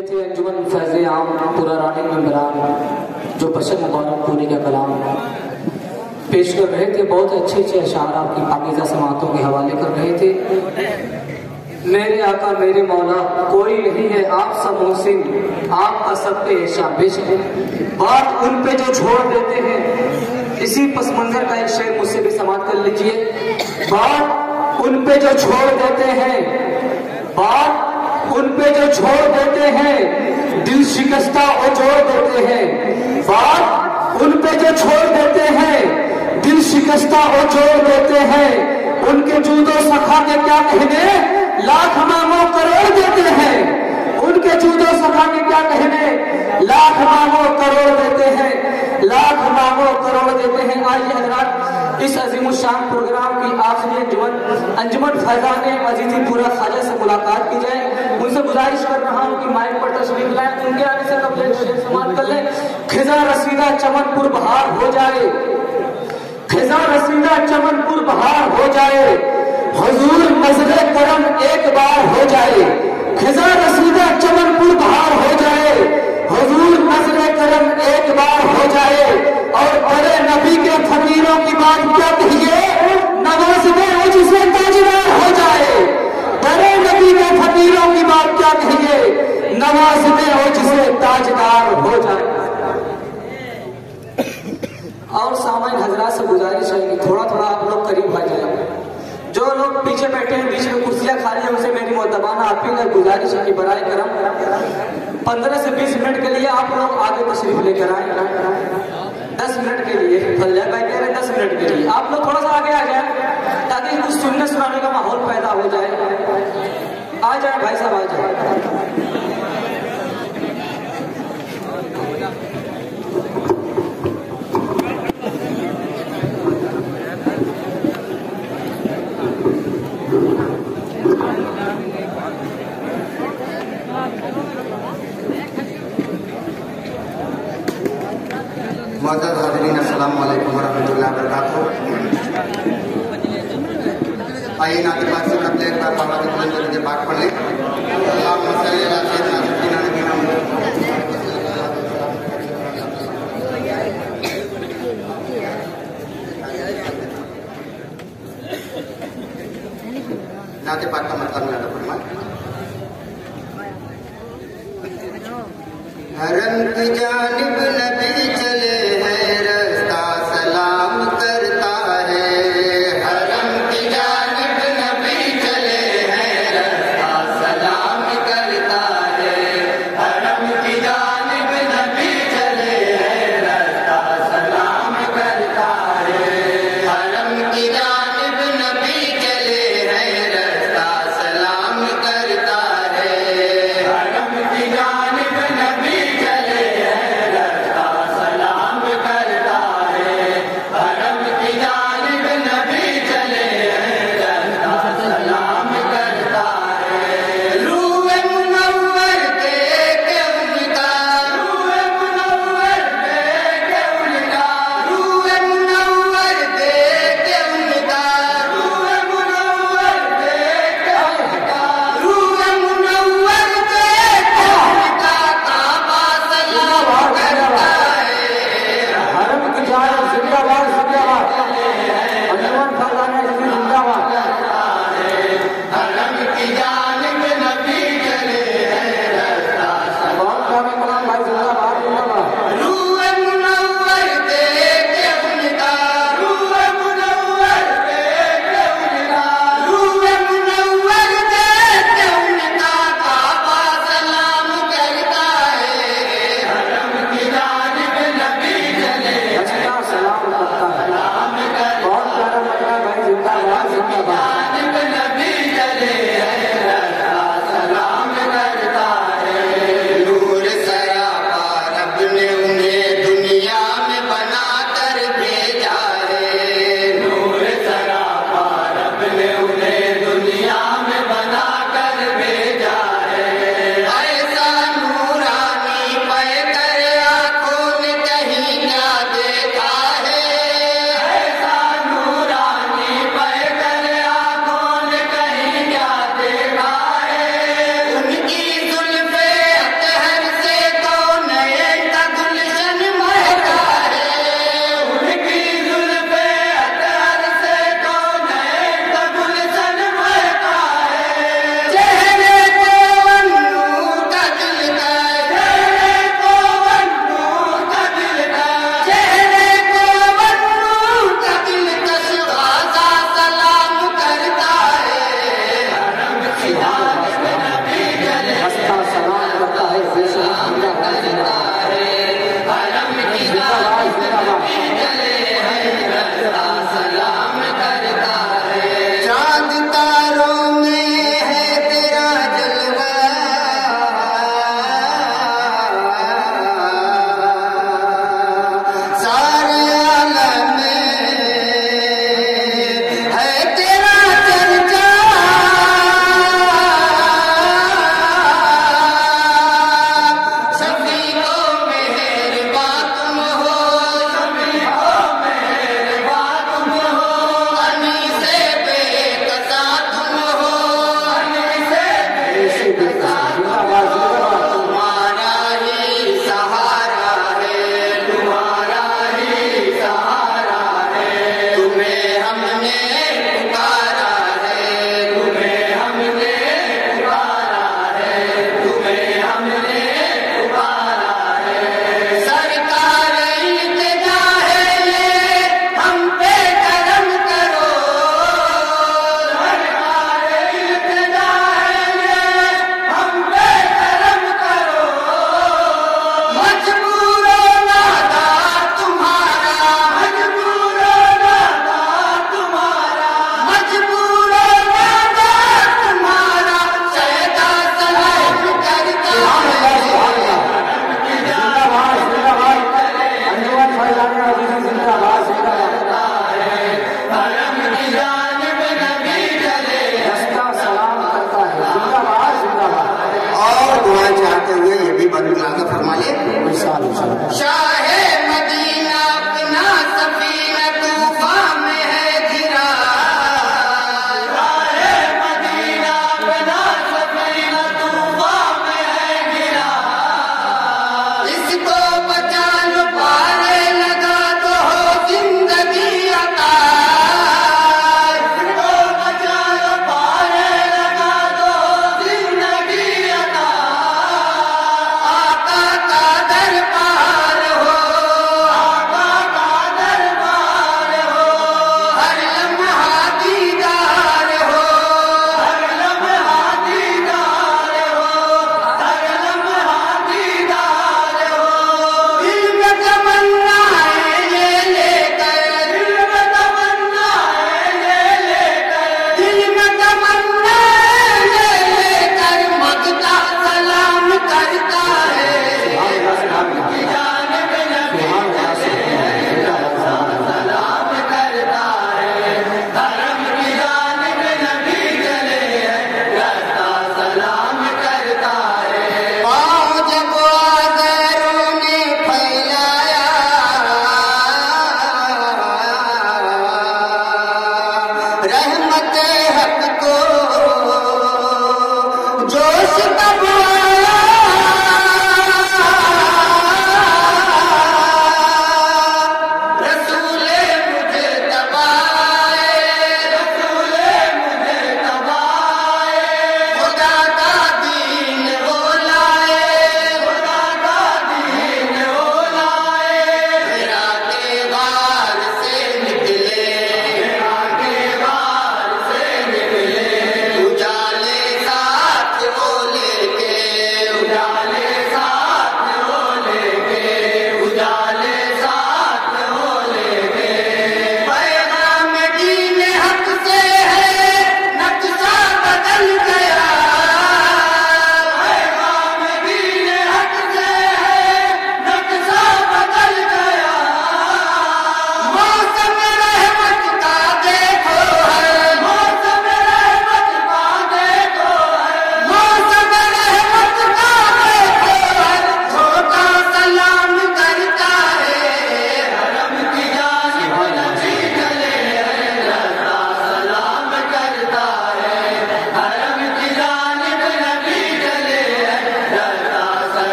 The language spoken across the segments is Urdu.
رہے تھے انجمن فیض عام پورا رانی ممبران جو بشر مبارک پوری کا کلام پیش کر رہے تھے. بہت اچھے اچھے اشعار آپ کی پاکیزہ سماعتوں کے حوالے کر رہے تھے. میرے آقا میرے مولا کوئی نہیں ہے آپ سب محسن آپ کا سب پہ احسان. بے شک بات ان پہ جو چھوڑ دیتے ہیں, اسی پس منظر کا ایک شعر مجھ سے بھی سماعت کر لیجئے. بات ان پہ جو چھوڑ دیتے ہیں, بات ان پہ جو چھوڑ دیتے ہیں, دل شکستہ اور جوڑ دیتے ہیں. بات ان پہ جو چھوڑ دیتے ہیں, دل شکستہ اور جوڑ دیتے ہیں. ان کے جود و سخا کے کیا کہنے, لاکھ ماموں کروڑ دیتے ہیں. ان کے جود و سخا کے کیا کہنے, لاکھ ماموں کروڑ دیتے ہیں. لاکھ ماموں کروڑ دیتے ہیں. آئیے حضرات اس عظیم الشان پروگرام کی آخری انجمن فیضان عزیزی پورا خواجہ سے ملاقات کی جائے. ان سے گزارش کر رہا ہوں کہ مائک پر تشریف لائیں. ان کے آنے سے قبل ایک شعر سماعت کر لیں. خزاں رسیدہ چمن پور بہار ہو جائے, خزاں رسیدہ چمن پور بہار ہو جائے, حضور نظر کرم ایک بار ہو جائے. خزاں رسیدہ چمن پور بہار ہو جائے, حضور نظر کرم ایک بار ہو جائے. اور بڑے نبی کے فقیروں کی بات کیا کہیے, نواز میں ہو جسے تاجدار ہو جائے. بڑے نبی کے فقیروں کی بات کیا کہیے, نواز میں ہو جسے تاجدار ہو جائے. اور سامعین حضرات سے گزارش ہے کہ تھوڑا تھوڑا آپ لوگ قریب آ جائیں. جو لوگ پیچھے بیٹھے ہیں, بیچ میں کرسیاں خالی ہیں, اسے میری مؤدبانہ اپیل اور گزارش ہے کہ برائے کرم 15 سے 20 منٹ کے لیے آپ لوگ آگے تشریف لے کر آئیں. 10 منٹ کے لیے فضل بھائی کہہ رہے 10 منٹ کے لیے آپ لوگ تھوڑا سا آگے آ جائیں تاکہ کچھ سننے سنانے کا ماحول پیدا ہو جائے. آ جائیں بھائی صاحب, آ جائیں. معزز حاضرین السلام علیکم ورحمۃ اللہ وبرکاتہ. آئیے نعت پاک سے قبل ایک بار بابا درود پاک پڑھ لیں. اللہم صلی علی سیدنا سیدنا نبینا محمد. نعت پاک کا مطلب یاد فرمائیں. حرم کی جانب نبی چلے ہیں, رستہ سلام کرتا ہے. حرم کی جانب نبی چلے ہیں, رستہ سلام کرتا ہے. حرم کی جانب نبی چلے ہیں, رستہ سلام کرتا ہے. حرم کی جانب نبی چلے ہیں, رستہ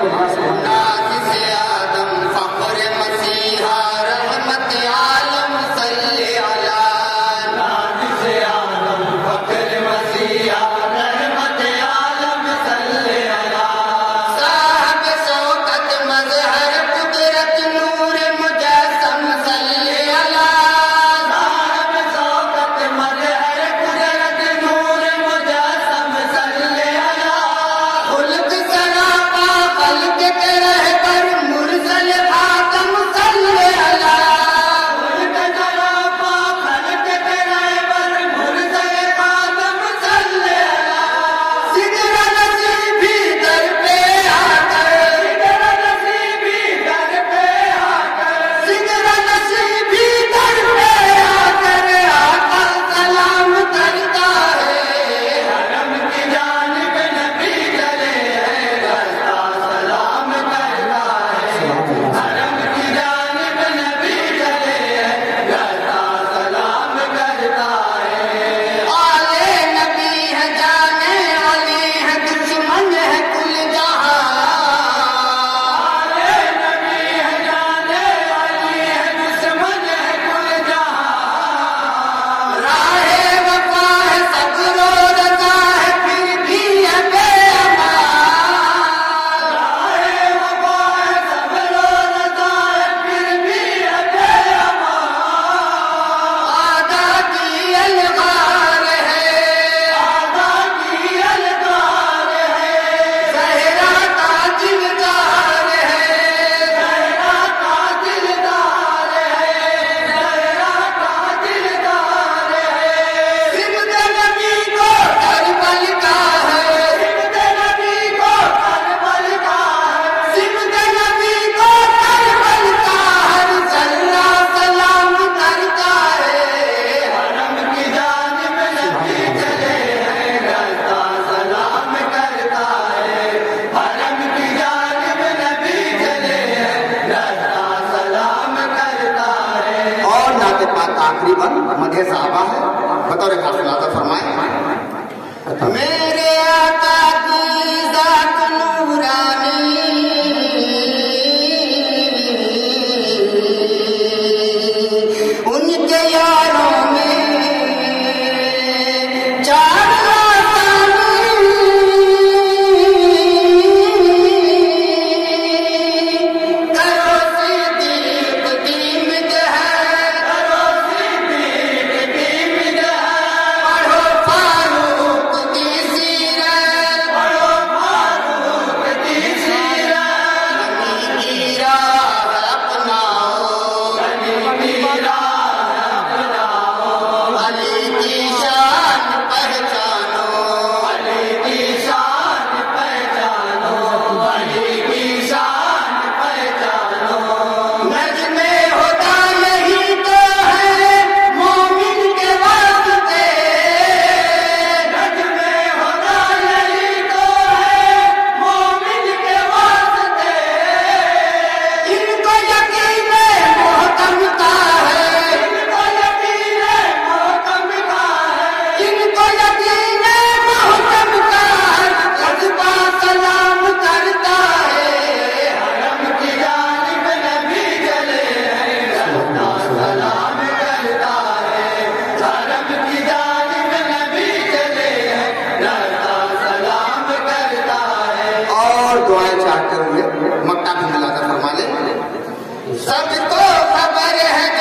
اللہ سبحانہ ناقص آدم فخر مسیحا رحمت عالم صلی علی ناقص آدم فخر مسیحا رحمت عالم صلی علی صاحب شوکت مظہر قدرت نور مجسم صلی علی صاحب شوکت مظہر قدرت نور مجسم صلی علی خلق سراپا خلق کے رہبر مرسل خاتم صلی علی خلق سراپا خلق کے رہبر مرسل خاتم صلی علی سدر نصیبی در پہ آ کر سدر نصیبی در پہ آ کر سدر نصیبی در پہ آ کر آقا سلام کرتا ہے حرم کی جانب نبی چلے ہے رستا سلام کرتا ہے حرم کی جانب نبی چلے ہے رستا سلام کرتا ہے آلے نبی ہے جانے علی ہے دشمن ہے کل جہاں آلے نبی ہے جانے علی ہے دشمن ہے کل جہاں راہ وفا ہے صبر و رضا ہے پھر بھی ہے بے امان راہ وفا ہے صبر و رضا ہے پھر بھی ہے بے امان آدھا کی الغار ہے آدھا کی الغار ہے زہرا کا دلدار ہے زہرا کا دلدار ہے زہرا کا دلدار ہے سمت نبی کو کربل کا ہے سمت نبی کو کربل کا ہے سمت نبی کو کربل کا ہر ذرہ سلام کرتا ہے حرم کی جانب نبی چلے ہیں رستا سلام کرتا ہے حرم کی جانب نبی چلے ہیں رستا سلام کرتا ہے اور نعت پاک آخری بند مدح صحابہ ہے بطور خاص نعت فرمائیں میرے آقا کی ذات نورانی ان کے یاروں میں چار آسانی کرو صدیق کی مدح کرو صدیق کی مدح پڑھو فاروق کی سیرت پڑھو فاروق کی سیرت نبی کی راہ اپناؤ نبی کی راہ اپناؤ علی کی شان پہچانو علی کی شان پہچانو علی کی شان پہچانو نجم ہدا یہی تو ہے مومن کے واسطے نجم ہدا یہی تو ہے مومن کے واسطے ان کو یقین محکم کا ہے ان کو یقین محکم کا ہے ان کو یقین محکم کا ہے جذبہ سلام کرتا ہے حرم کی جانب نبی چلے ہیں رستا سلام کرتا ہے حرم کی جانب نبی چلے ہیں رستا سلام کرتا ہے اور دعائیں چاہتے ہوئے مکہ بھی ملا کر فرما لیں سب کو خبر ہے